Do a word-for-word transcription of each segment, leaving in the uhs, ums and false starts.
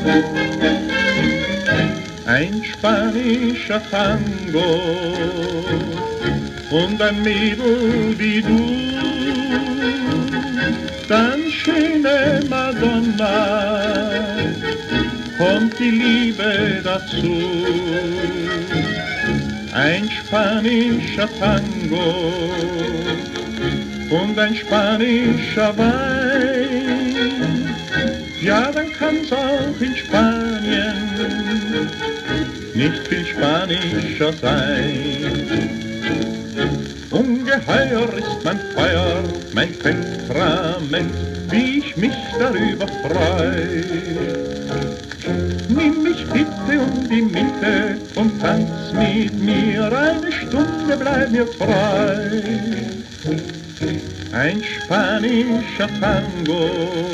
Ein spanischer Tango und ein Mädel wie du, dann schöne Madonna, kommt die Liebe dazu. Ein spanischer Tango und ein spanischer Wein, ja, dann kann's auch in Spanien nicht viel spanischer sein. Ungeheuer ist mein Feuer, mein Temperament, wie ich mich darüber freu. Nimm mich bitte um die Mitte und tanz mit mir, eine Stunde bleib mir frei. Ein spanischer Tango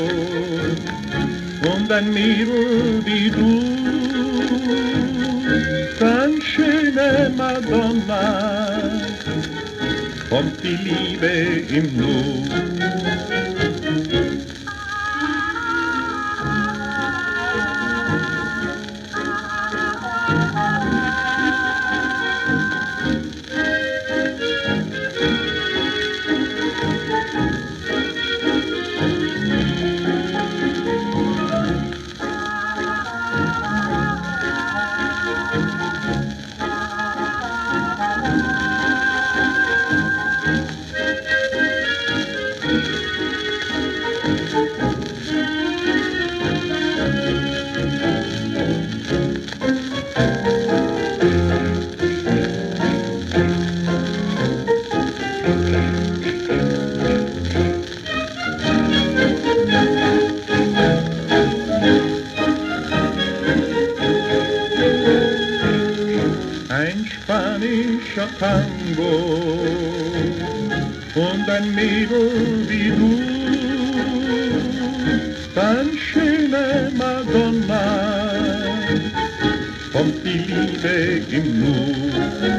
und ein Mädel wie du, dann schöne Madonna, kommt die Liebe im Nu. Ein spanischer Tango und ein Mädel wie du, dann schöne Madonna, kommt die Liebe im Nu.